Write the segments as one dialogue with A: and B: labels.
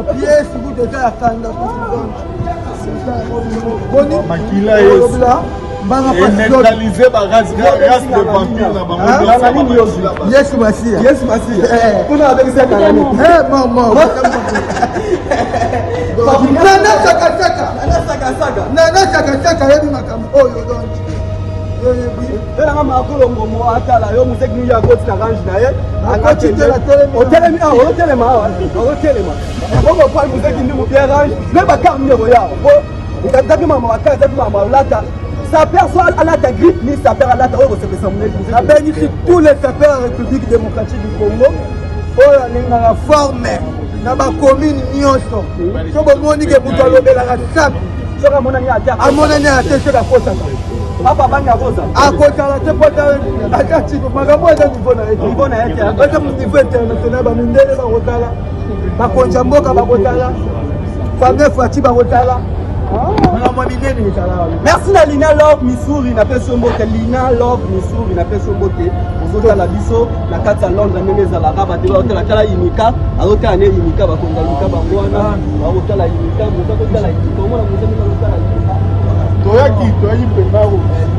A: pièce vous déjà à Kanda boni
B: makila neutraliser ba race de vampire na bango
A: yes Masia kuna avec ça maman nana saka yebi makambo oyo donc
C: elanga makolo ngomo atala yo museki ni ya koti na range na ye otelemi bongo kwa museki ndi mu bien range mais ba carte ni roya bo ikataki mama wakaza tu mama lata sa personne à la grippe ni sa père à la oh c'est ça mon
A: bénéficie tous les sapeurs de la République démocratique du Congo oh la forme na ba commune nyonso so bo moni ke mutu alobela ka sapi
C: so ka monani ata
A: amonani ata se ka kosa
C: papa banga kosa
A: akotala te pota akati makambo eza niveau na ete eza niveau international ba mindele ba kotala ba konja mboka ba kotala famille Fati ba kotala.
C: Merci à Lina Love Missouri na peso mbote Lina Love Missouri na peso mbote ozoka la biso na kati ya Londres ndenge za la raba de la kala imika alota ne imika ba konga imika bangwana ba otala imika moto ko tala imika mona moto ko tala imika
B: toyaki pembaro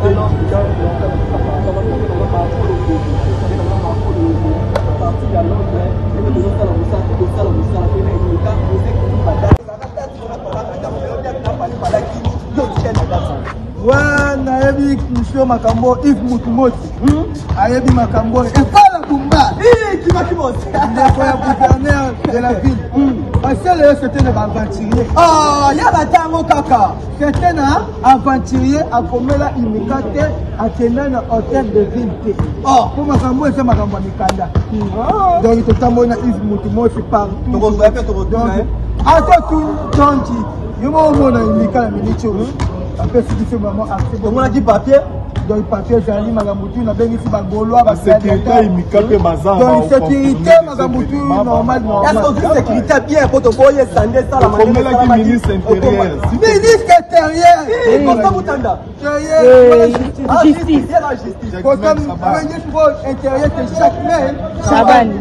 A: wana yebi monsieur Makambo Yves Mutumoti ayebi Makambo et pas la Bumba
C: qui va qui bosse
A: gouverneur de la ville parce que c'était un aventurier
C: ya batango kaka
A: c'était un aventurier à komela imikate à tenir un hôtel de ville pour Makambo c'est Makambo mikanda donc totamona Yves Mutumoti partout
C: donc
A: tout donc yo mona imikala minicho après si c'est vraiment accès
C: on a dit papier
A: donc papier jali magamutu na bengi si bagoloa ba
B: sécurité imikape bazar
A: donc sécurité magamutu normal
C: est-ce que sécurité bien pour te voyer sandé ça la
B: manière comme la ministre intérieur
A: ministre intérieur
C: comme ça mutanda
A: justice comme ministre intérieur que chaque mail
D: Chabani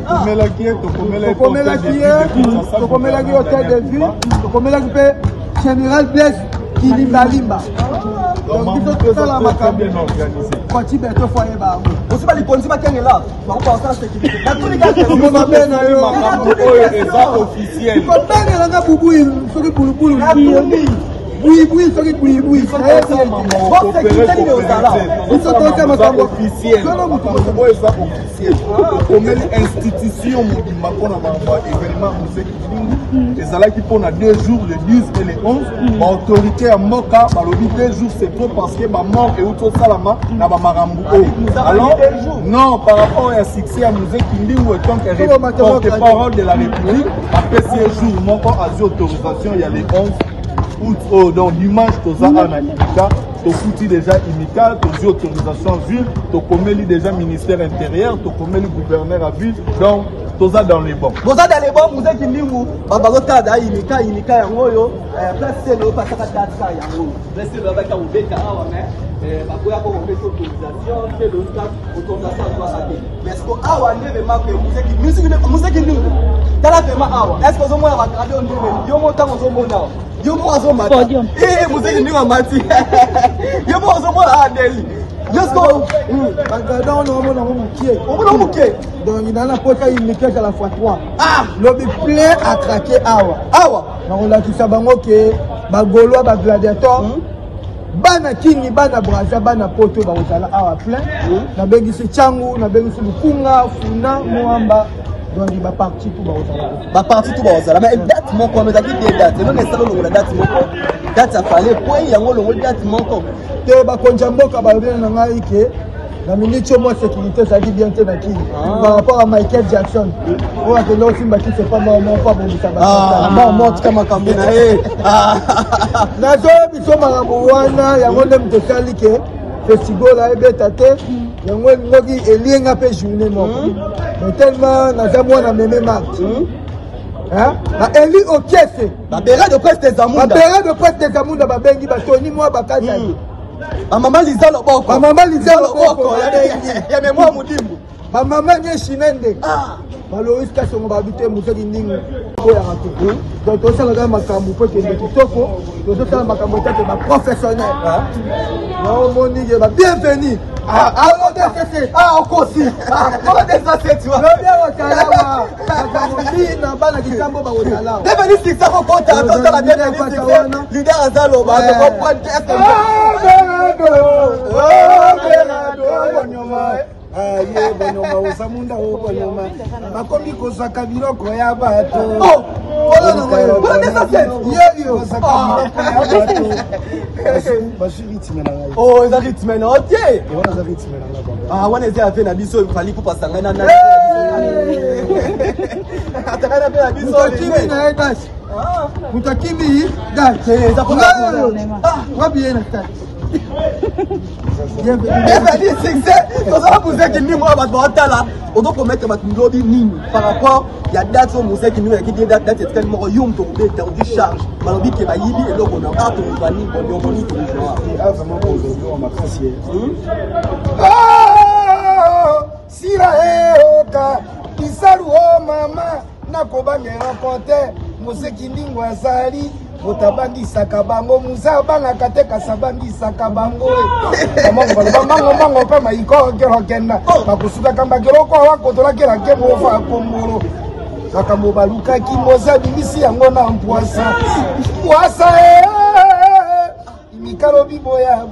A: to komela ki hôtel de ville to komela ki général Blaise Kilimbalimba. Donc, il faut que la macabre quand tu es foyer,
C: aussi pas les policiers qui sont là. On pense à la sécurité. Il
A: faut bien que boubou, il faut que boubou. Oui, c'est qui oui.
B: Comme institution, les ala qui pendant 2 jours, le 10 et le 11, l'autorité à Moka, le 2 jours c'est trop parce que ma mort et autre salama n'a pas marambu. Alors, non, par rapport à succès à Musée Kindi ou tant que porte-parole de la République, après 6 jours, mon corps a eu autorisation, il y a les 11. Donc dimanche, tu as un imika, tu as déjà imika, tu as autorisation à ville, tu as déjà ministère intérieur, tu as gouverneur à ville, donc tu as dans les bons.
C: Vous êtes dans les bons, vous êtes qui vous Babalota da imika yangoyo, placez le pas ça data yango. Placez le avec un bêta mais bakoya ko on fait autorisation, c'est le cas autorisation doit aller. Mais est-ce que awa ne veut pas que vous êtes qui dans la vraiment awa. Est-ce que vous avez regardé on dit yo monta on mona. Yo mo azomata muzeki ndinga mati yo mo azomona adeli just go
A: bagada on mona mukie donc il a la pota imika à la fois 3 lobby plein à craquer awa on l'a dit ça bango ke bagolo ba gladiateur bana kingi bana braza bana poto ba otala awa plein na bengi se changu na bengi se lukunga funa moamba donc il va partir tout
C: bazala mais date mon comme date des dates non mais ça le date mon date ça fallait point yango le date mon comme
A: te ba konja mboka ba bien na ngai ke la minute moi sécurité ça dit bien te na kini par rapport à Michael Jackson on a que là aussi baki c'est pas mon pas bon ça
C: ba mort kama kambina
A: na zo biso marambo wana yango ndem te sali ke festival la ebetate yango ngoki elinga pe journée moko mais tellement na zamwa na meme marque hein ba eli okese
C: ba bera de presse des amunda
A: ba bengi ba toni moi ba kaza
C: ba mama liza loboko ya mémoire mudimbu
A: ba mama nye shinende ba Loïs Kasongo ba bité museki ndingu toyaka te donc tosalaka makambo mpo ekende kitoko tozosala makambo etake baprofessionnel naomoni ke babienveni
C: okosi
A: lobia kotalawa makambo mbina bana kitambo bakotala
C: bienveni siksa kokota tozala bienveni siksa lider aza loba
D: aye bonyoma osamunda o bonyoma bakomi kozwaka biloko ya bato basi rythme na ngai
C: eza rythme na otie
D: eza rythme na ngai
C: wana eza ape na biso fali po pasanga na ataka pe na biso
A: mutokimi na ye basi mutokimi
C: eza po
A: wabiye na tati
C: bienveni succès tozala museki nini mwa bato baotala ozokomettre bato lobi nini par rapport ya date oyo museki nini oyaki date etikali moko yo moto kobeta odi charge balobi ke bayibi eloko na a tozwani bonyomoni tozwa
D: vraiment aujourd'hui on m'apprécie sira eoka isalu o mama nakobangela kote museki ndingo azali motabangisaka bango musa abangaka te kasi abangisaka bango bango mpe maiko okelokenda bakusukaka mbakeloko awakotolakelake mofa akombolo makambo balukaki moza bimisi yango na mpwasa mikalobi boya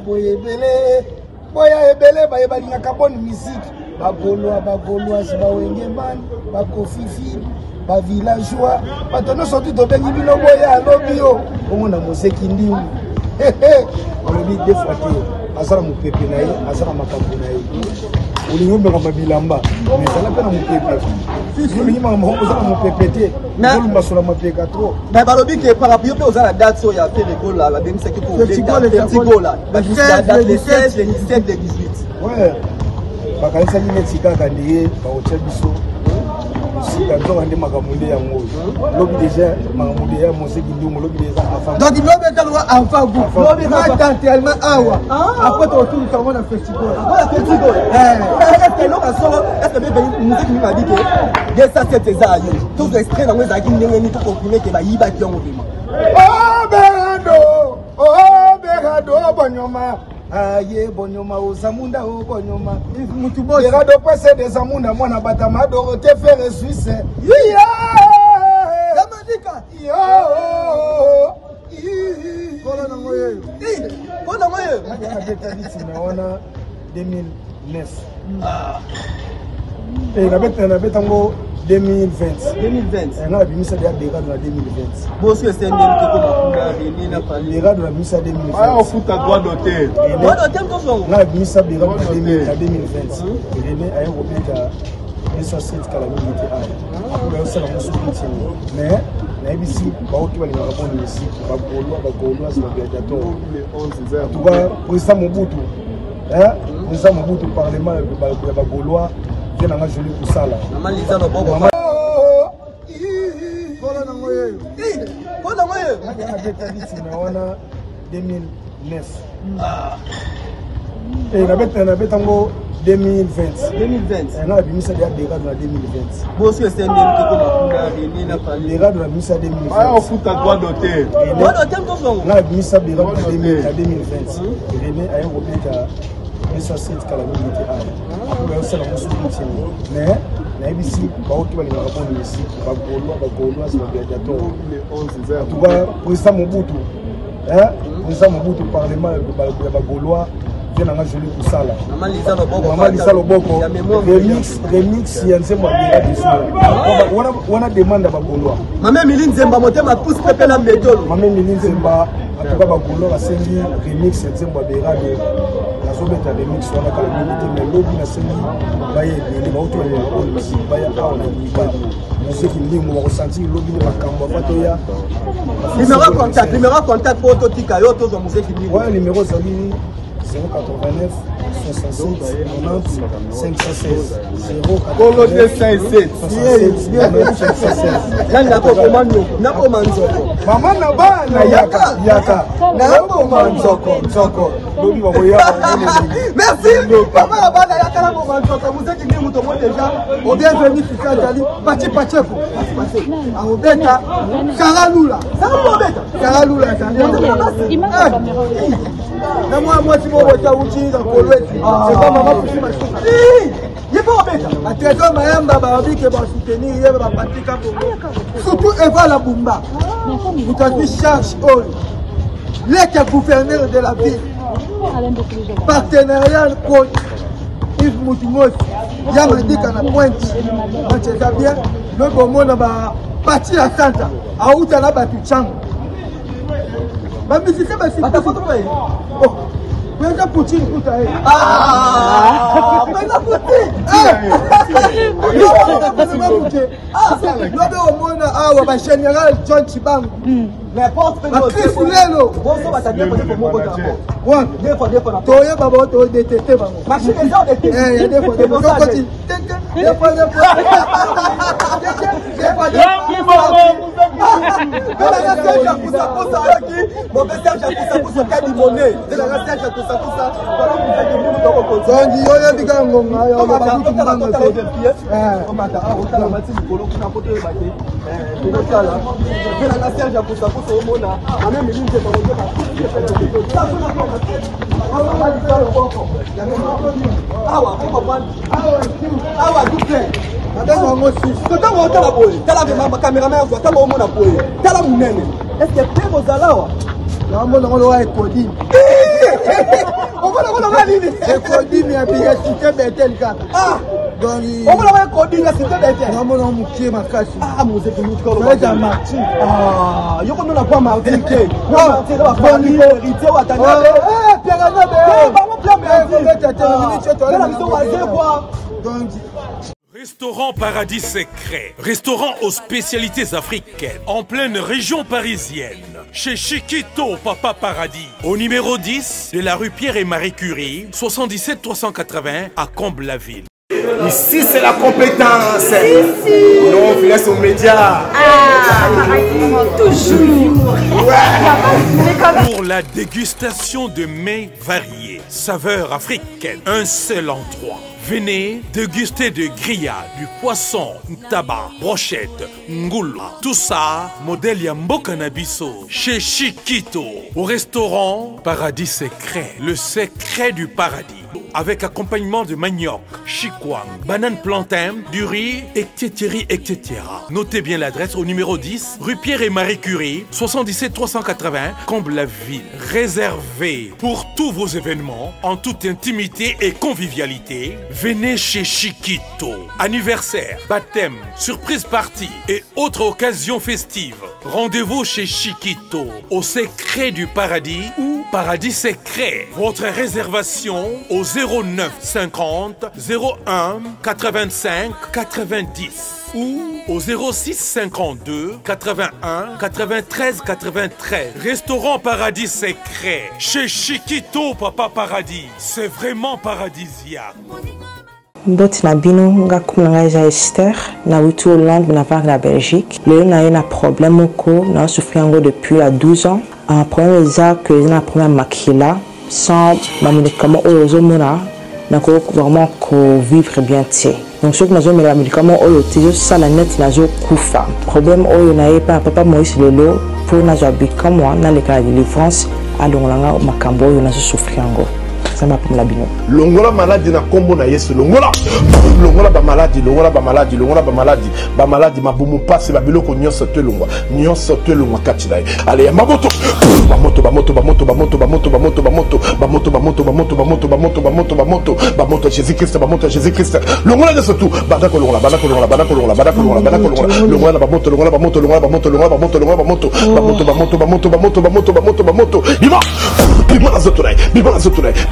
D: ebele baye balingaka boni misiki bagolwasi bawenge bani bakofifiri bavillageois bato nyonso tu tobengi bino boya alobi yo omona moseki ndingu alobi defwa te aza na mopepe na ye aza na makambo na ye olingi omekama bilamba mais ezala mpe na mopepe olingi makambo oza na mopepe te olumbasola mapeka tro
C: mais balobi ke par rapport yo mpe oza na date oyo ya fe lekola babengisaki kotigola le 16 le 17 le 18
D: ouais bakanisaki neti kaka ndeye baotya biso sika nzoka nde makambo nde yango lobi déjà makambo nde ya moseki ndungu lobi déjà enfant
A: donc lobi etalwa enfant goût matériellement awa après totuluka yango na festival
C: est-ce que eloko solo est-ce que bebeli musiki nini babi ke desa set eza ayo tozo extrait nango ezalaki ndenge nini tokonfirme ke bayibaki yango vraimen
D: berado bonyoma aye bonyoma ozamunda o bonyoma mutu boy berado pese de zamunda mwana batama dorote fere suisse
A: yamadika kola na moyo
C: kola moyo
D: tunaona 2009 na betango 2020 na bimisa dia berado na 2020
C: bosi esendeli ke koma reni na pali
D: berado na bimisa 2020
B: on fout à droit d'auteur
D: na bimisa berado na 2020 reni ayo kobeta esa set kala mingi te a ko sala musuki mais na bisi baoki balingaka pona misiki bagolwa sa gladiateur tuba président Mobutu président Mobutu parlement ya bagolwa vient na joli kusala
C: maliza lo bobo
A: kola na moyo
C: kola moyo
D: tunaona 2009 na betango 2020 na bimisa dia berado na 2020
C: bosi esendeli ke koma reni na pali
D: berado na bimisa 2020
B: on fout à droit d'auteur
D: na bimisa berado na 2020 reni ayo kobeta esa set kala mingi te a ko sala musuki mais na bisi baoki balingaka pona misiki bagolwa sa gladiateur tuba président Mobutu président Mobutu parlement ya bagolwa vient na joli kusala maliza loboko remix ya nzembo ya berado wana demande bagolwa
C: mame mili nzemba motema pousse pepe na mbetolo
D: mame mili nzemba atuka bagolwa basengi remix ya nzembo ya berado nazobeta remix wana kala mingi te mais lobi nasengi baye ebele bauti balingaka baya awa na liba musiki ndingo bakosentir lobi ne makambo afatoya
C: numéro contact po totika yo tozwa musiki ndingo
D: oyo numéro ezali 089 67 90 516
C: Kolo 257 Nanga ko komando nako manzoko
B: Mama na bana
C: yaka nako manzoko nzoko
B: lobi baboya
C: merci mama na bana yaka nako manzoko muzeki ndi muto mo déjà
A: on bienvenue sur Kajali Pachi Pacheko on beta Karalula Karalula na moi si mon bota uchi dans Kolwezi c'est pas maman pour ma souka il est pas beta attezo mayamba ba bike ba soutenir yeba ba patika surtout Eva la Bumba vous avez charge all le gouverneur de la ville partenariat pour Yves Moutimos Yamadika na pointe mancheza bien le bomona ba parti la santa auta na batu changu ba musicien ba
C: ata photo ba
A: oh Prenez Poutine tout à l'heure.
C: Ah, prenez Poutine.
A: Au monde, ah, général John Chibangu.
C: N'importe
A: quel Chris Lelo.
C: Bonsoir, va t'appeler pour mon côté.
A: Ouais.
C: Des fois,
A: Toya Babo, to détester Bango.
C: Marcher les gens détestent.
A: Eh, des fois, des fois.
E: Restaurant Paradis Secret, restaurant aux spécialités africaines, en pleine région parisienne, chez Chiquito Papa Paradis, au numéro 10 de la rue Pierre et Marie Curie, 77 380 à Comble-la-Ville.
F: Ici c'est la compétence. Non, on laisse aux médias.
E: Toujours. Pour la dégustation de mets variés, saveurs africaines, un seul endroit. Venez déguster de grillades, du poisson, tabac, brochette, ngoula. Tout ça, modèle Yamboka Nabiso, chez Chiquito, au restaurant Paradis Secret, le secret du paradis. Avec accompagnement de manioc, chikwang, banane plantain, du riz, etc. Notez bien l'adresse au numéro 10, rue Pierre et Marie Curie, 77 380, Comble-la-Ville. Réservé pour tous vos événements, en toute intimité et convivialité. Venez chez Chiquito. Anniversaire, baptême, surprise party et autres occasions festives. Rendez-vous chez Chiquito, au secret du paradis ou Paradis Secret. Votre réservation au 09 50 01 85 90 ou au 06 52 81 93 93. Restaurant Paradis Secret chez Chiquito Papa Paradis. C'est vraiment paradisiaque.
G: Mboti na bino nga kumanga ja Esther na wutu Hollande na var la Belgique. Le na un problème ko na souffrir depuis 12 ans. Un problème exact que na problème makila sans ma médicament ozomona na ko vraiment ko vivre bien té. Donc ce que nous avons les médicaments oyo ça la net nazo kufa. Problème oyo na pas papa Moïse Lelo pour na jabi comme moi na les cas de délivrance à longolanga makambo oyo na souffrir ngo.
F: Longola maladie na kombo na Yesu longola longola ba maladie ba maladie mabumu passe ba biloko nyonso te longwa katilai allez mamoto Jésus Christ longola de surtout badako longola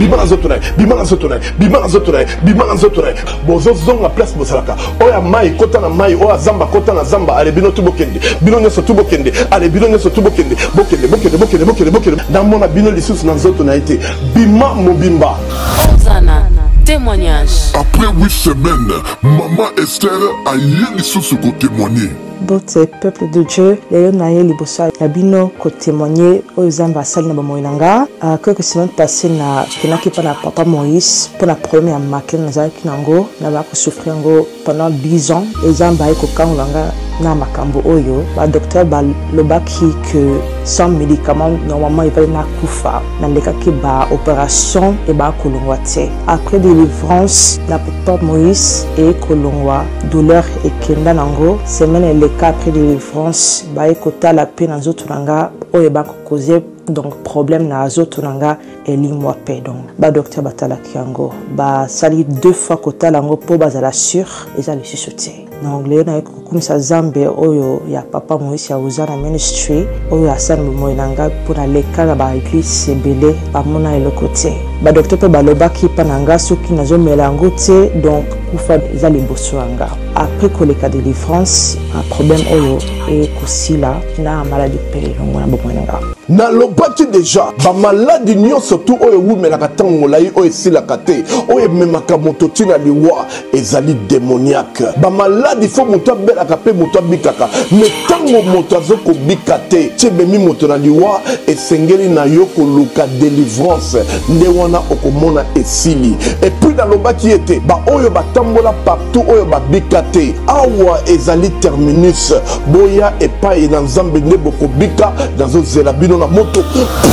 F: bima na nzoto na ye, bima na nzoto na ye, bima na nzoto na ye, bima na nzoto na ye. Bozozonga place bosalaka. Oya mai kota na mai, oya zamba kota na zamba, ale bino tu bokende. Bino nyoso tu bokende, ale bino nyoso tu bokende. Bokende. Na mona bino lisusu na nzoto na ete. Bima mobimba.
H: Ozana, témoignage.
I: Après 8 semaines, Maman Esther a eu sous ko témoigner.
G: Bote peuple de Dieu, les naïe libosa yabino ko témoigner aux ambassades na bamoinanga. Quelques semaines passées na kenaki pa na papa Moïse pour la première marque na zaki nango na ba ko souffrir ngo pendant 10 ans. Les ambaye ko kangolanga na makambo oyo. Ba docteur ba lobaki que sans médicaments normalement il va na kufa. Na lekaki ba opération et ba kolongwate. Après délivrance, la papa Moïse et kolongwa douleur et kenda nango semaine elle après délivrance ba ekota la peine en zotunanga oyo ba causer donc problème na zotunanga elimwa pe donc ba docteur batala kiango ba sali 2 fois kota lango po bazala sûr eza le susoté donc le na kumisa zambe oyo ya papa Moïse ya uzana ministry oyo asana moinanga pour aleka na ba église sebele ba mona elokote ba docteur pe balobaki pananga soki nazo melango te donc kufa eza liboswanga après koleka délivrance un problème oyo et kosila na maladie pelelongo na bomoinanga
F: na lobaki déjà ba maladie nyonso tu oyo wumelaka ntango molai oyo esilaka te oyo ememaka moto ntina liwa ezali démoniaque ba maladie fo moto abelaka mpe moto abikaka me ntango moto azokobika te ti ebemi moto na liwa esengeli na yo koluka délivrance nde wana okomona esili epuis nalobaki ete baoyo batambola partout oyo babika te awa ezali terminus boya epai na nzambe nde bokobika nazozela bino na moto.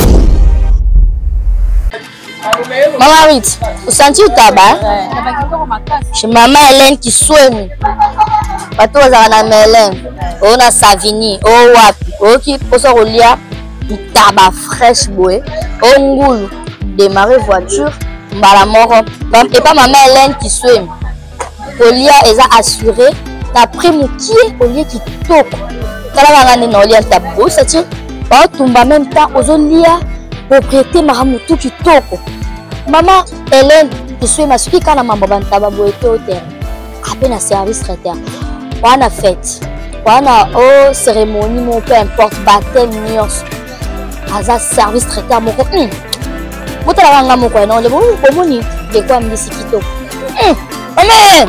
J: Maman Ruth, vous sentez le tabac? Chez maman Hélène qui soigne. Pas tous les Hélène. On a Savini, on wapi, on qui pose au lit, du tabac fraîche boé, on goule, démarrer voiture, la mort. Et pas maman Hélène qui soigne. Au lit, elle a assuré. Après mon qui au lit qui toque. Quand on a un lit à tabou, c'est-à-dire. En même temps, aux olia, propriété Mahamoutou qui toque. Maman Hélène, qui suit ma suite quand la maman Bantababo était au terrain. À peine un service traiteur. On a fête. On a cérémonie, mon peu importe, baptême, nuance. À service traiteur, mon copain. Vous t'avez un gamin, non, le bon, comment ni, de quoi me dit Kito. Amen.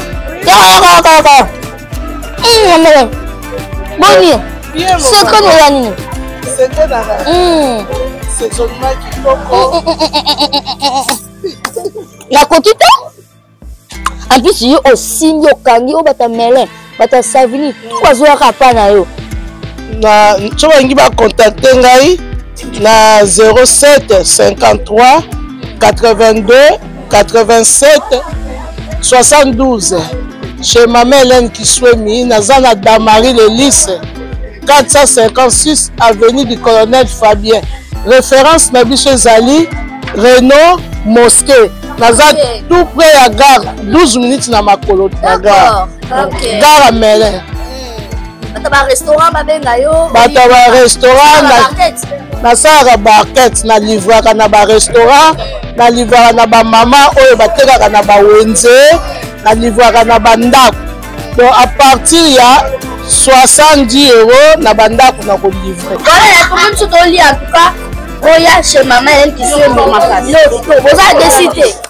J: Amen. Bonnie. C'est comme Yanni.
A: C'est seulement qui comprend.
J: La cotite en plus yo aussi yo kangi o bata melin bata savini kwa zo rapa na yo
A: na choba ngi ba contacter ngai na 07 53 82 87 72 chez Maman Hélène qui souemi na zana Damari le lycée 456 avenue du colonel Fabien. Référence na biso Zali Renault Mosquée. Nazat tout près à gare 12 minutes na makolo na gare. Gare à Melin.
J: Bata restaurant babenga yo.
A: Bata restaurant na sara barquette na livraka na ba restaurant na livraka na ba mama oyo batekaka na ba wenze na livraka na ba ndako. Donc à partir ya 70 € na bandako na ko livrer.
J: Voilà, il y a combien de choses au lit en tout cas. Oya chez Maman Hélène qui suit mon ma place. Vous avez décidé.